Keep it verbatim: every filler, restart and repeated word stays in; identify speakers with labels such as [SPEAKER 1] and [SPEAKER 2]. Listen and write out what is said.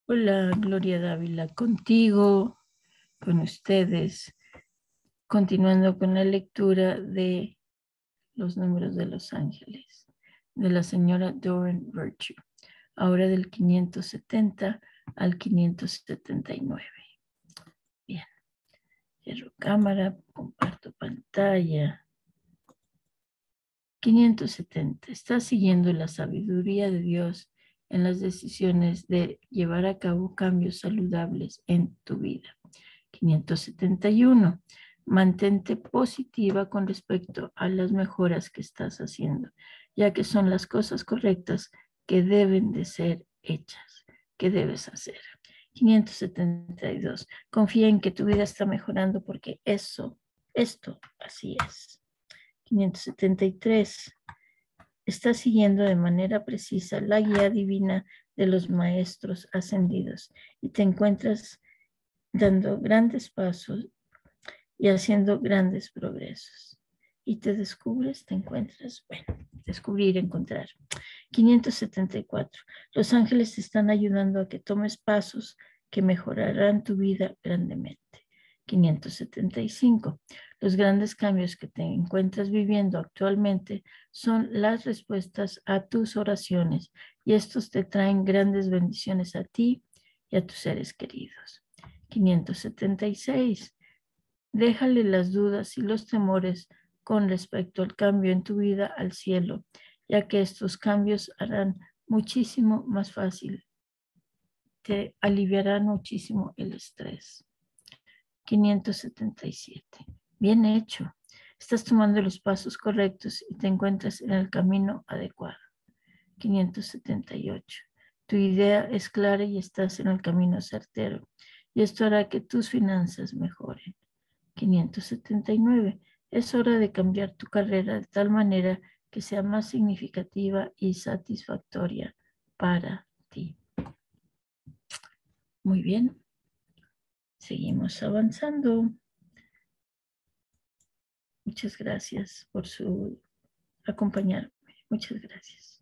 [SPEAKER 1] Hola, Gloria Dávila, contigo, con ustedes, continuando con la lectura de Los números de los ángeles, de la señora Doreen Virtue, ahora del quinientos setenta al quinientos setenta y nueve. Bien, cierro cámara, comparto pantalla. quinientos setenta. Estás siguiendo la sabiduría de Dios en las decisiones de llevar a cabo cambios saludables en tu vida. quinientos setenta y uno. Mantente positiva con respecto a las mejoras que estás haciendo, ya que son las cosas correctas que deben de ser hechas, que debes hacer. quinientos setenta y dos. Confía en que tu vida está mejorando porque eso, esto, así es. quinientos setenta y tres. Estás siguiendo de manera precisa la guía divina de los maestros ascendidos y te encuentras dando grandes pasos y haciendo grandes progresos. Y te descubres, te encuentras, bueno, descubrir, encontrar. quinientos setenta y cuatro. Los ángeles te están ayudando a que tomes pasos que mejorarán tu vida grandemente. quinientos setenta y cinco. Los grandes cambios que te encuentras viviendo actualmente son las respuestas a tus oraciones y estos te traen grandes bendiciones a ti y a tus seres queridos. quinientos setenta y seis. Déjale las dudas y los temores con respecto al cambio en tu vida al cielo, ya que estos cambios harán muchísimo más fácil, te aliviarán muchísimo el estrés. quinientos setenta y siete. Bien hecho. Estás tomando los pasos correctos y te encuentras en el camino adecuado. quinientos setenta y ocho. Tu idea es clara y estás en el camino certero, y esto hará que tus finanzas mejoren. quinientos setenta y nueve. Es hora de cambiar tu carrera de tal manera que sea más significativa y satisfactoria para ti. Muy bien. Seguimos avanzando. Muchas gracias por su acompañarme. Muchas gracias.